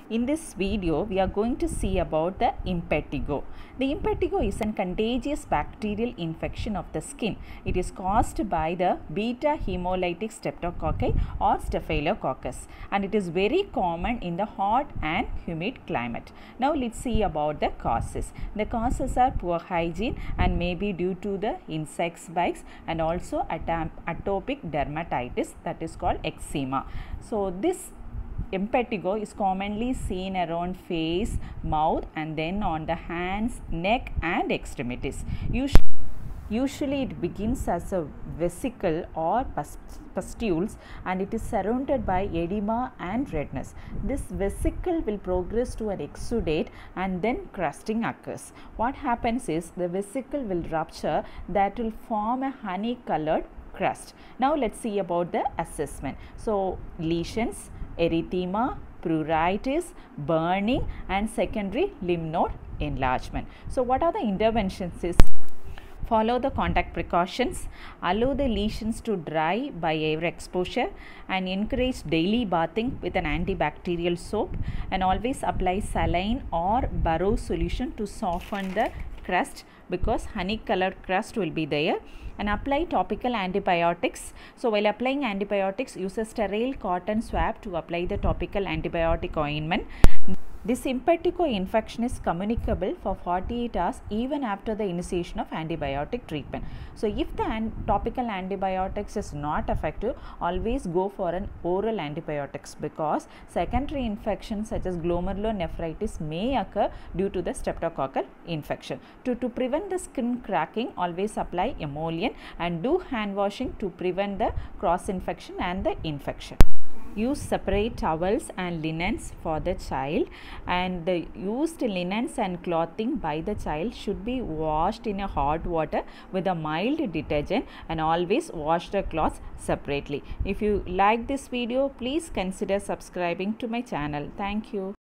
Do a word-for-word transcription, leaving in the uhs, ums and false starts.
In this video, we are going to see about the impetigo. The impetigo is a contagious bacterial infection of the skin. It is caused by the beta hemolytic streptococci or staphylococcus, and it is very common in the hot and humid climate. Now let's see about the causes. The causes are poor hygiene and may be due to the insect bites and also atopic dermatitis, that is called eczema. So this impetigo is commonly seen around face, mouth, and then on the hands, neck, and extremities. Usually, Usually it begins as a vesicle or pustules, and it is surrounded by edema and redness. This vesicle will progress to an exudate and then crusting occurs. What happens is the vesicle will rupture, that will form a honey colored crust. Now let's see about the assessment. So lesions, erythema, pruritus, burning, and secondary lymph node enlargement. So what are the interventions is follow the contact precautions, allow the lesions to dry by air exposure, and encourage daily bathing with an antibacterial soap, and always apply saline or Burrow solution to soften the crust, because honey colored crust will be there, and apply topical antibiotics. So while applying antibiotics, use a sterile cotton swab to apply the topical antibiotic ointment. This impetigo infection is communicable for forty-eight hours even after the initiation of antibiotic treatment. So if the an topical antibiotics is not effective, always go for an oral antibiotics, because secondary infections such as glomerulonephritis may occur due to the streptococcal infection. To, to prevent the skin cracking, always apply emollient and do hand washing to prevent the cross infection and the infection. Use separate towels and linens for the child, and the used linens and clothing by the child should be washed in a hot water with a mild detergent, and always wash the cloths separately. If you like this video, please consider subscribing to my channel. Thank you.